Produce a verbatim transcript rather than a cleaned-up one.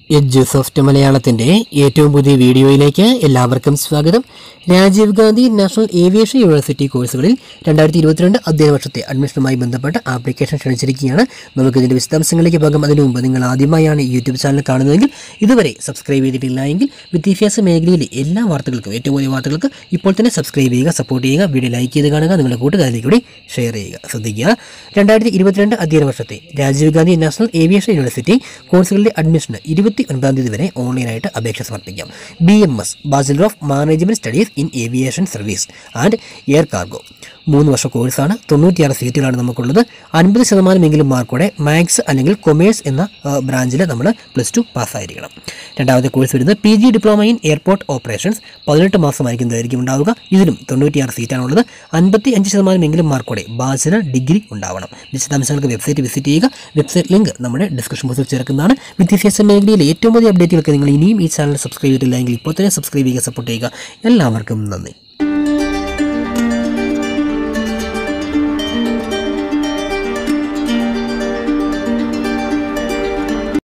എഡ്യൂസോഫ്റ്റ് മലയാളത്തിൻ്റെ ഏറ്റവും പുതിയ വീഡിയോയിലേക്ക് എല്ലാവർക്കും സ്വാഗതം. Rajiv Gandhi national aviation university കോഴ്സുകളിൽ രണ്ടായിരത്തി ഇരുപത്തിരണ്ട് അധ്യയന വർഷത്തെ അഡ്മിഷനുമായി ബന്ധപ്പെട്ട ആപ്ലിക്കേഷൻ ക്ഷണിച്ചിരിക്കുകയാണ്. നമുക്ക് ഇതിൻ്റെ വിശദാംശങ്ങളിലേക്ക് പോകാം. അതിനു മുമ്പ് നിങ്ങൾ ആദ്യമായാണ് ഈ യൂട്യൂബ് ചാനൽ കാണുന്നതെങ്കിൽ ഇതുവരെ സബ്സ്ക്രൈബ് ചെയ്തിട്ടില്ല എങ്കിൽ വിദ്യാഭ്യാസ മേഖലയിലെ എല്ലാ വാർത്തകൾക്കും ഏറ്റവും പുതിയ വാർത്തകൾക്ക് ഇപ്പോൾ തന്നെ സബ്സ്ക്രൈബ് ചെയ്യുക, സപ്പോർട്ട് ചെയ്യുക, വീഡിയോ ലൈക്ക് ചെയ്ത് കാണുക, നിങ്ങളുടെ കൂട്ടുകാരിലേക്ക് കൂടി ഷെയർ ചെയ്യുക. ശ്രദ്ധിക്കുക, രണ്ടായിരത്തി ഇരുപത്തിരണ്ട് അധ്യയന വർഷത്തെ Rajiv Gandhi national aviation university കോഴ്സുകളുടെ അഡ്മിഷന് ഇരുപത്തി ഒൻപതാം തീയതി വരെ ഓൺലൈനായിട്ട് അപേക്ഷ സമർപ്പിക്കാം. B M S bachelor of management studies in aviation service and air cargo മൂന്ന് വർഷ കോഴ്സാണ്. തൊണ്ണൂറ്റിയാറ് സീറ്റുകളാണ് നമുക്കുള്ളത്. അൻപത് ശതമാനമെങ്കിലും മാർക്കോടെ മാത്സ് അല്ലെങ്കിൽ കൊമേഴ്സ് എന്ന ബ്രാഞ്ചിൽ നമ്മൾ പ്ലസ് ടു പാസ്സായിരിക്കണം. രണ്ടാമത്തെ കോഴ്സ് വരുന്നത് P G diploma in airport operations. പതിനെട്ട് മാസമായിരിക്കും ദൈർഘ്യം ഉണ്ടാവുക. ഇതിലും തൊണ്ണൂറ്റിയാറ് സീറ്റാണുള്ളത്. അൻപത്തി അഞ്ച് ശതമാനമെങ്കിലും മാർക്കോടെ ബാച്ചിലർ ഡിഗ്രി ഉണ്ടാവണം. വിശദാംശങ്ങൾക്ക് വെബ്സൈറ്റ് വിസിറ്റ് ചെയ്യുക. വെബ്സൈറ്റ് ലിങ്ക് നമ്മുടെ ഡിസ്ക്രിപ്ഷൻ ബോക്സിൽ ചേർക്കുന്നതാണ്. വിദ്യാഭ്യാസ മേഖലയിലെ ഏറ്റവും വലിയ അപ്ഡേറ്റുകൾക്ക് നിങ്ങൾ ഇനിയും ഈ ചാനൽ സബ്സ്ക്രൈബ് ചെയ്തിട്ടില്ലെങ്കിൽ ഇപ്പോൾ തന്നെ സബ്സ്ക്രൈബ് ചെയ്യുക, സപ്പോർട്ട് ചെയ്യുക. എല്ലാവർക്കും നന്ദി.